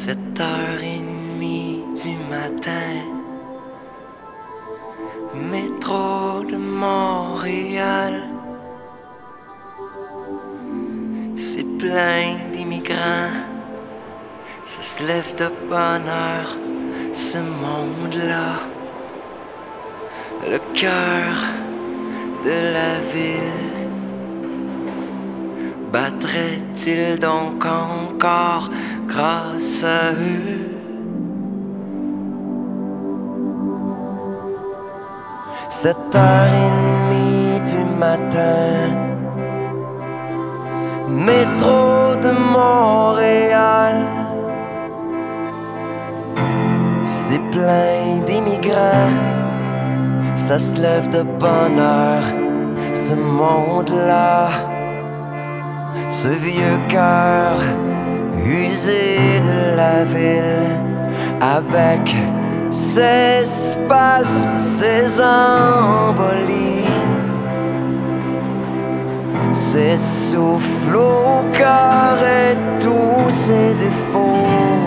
7h30 du matin, métro de Montréal. C'est plein d'immigrants, ça se lève de bonne heure, ce monde-là. Le cœur de la ville battrait-il donc encore grâce à eux? Sept heures et demie du matin, métro de Montréal. C'est plein d'immigrants, ça se lève de bonne heure, ce monde-là. Ce vieux cœur usé de la ville, avec ses spasmes, ses embolies, ses souffles au cœur et tous ses défauts.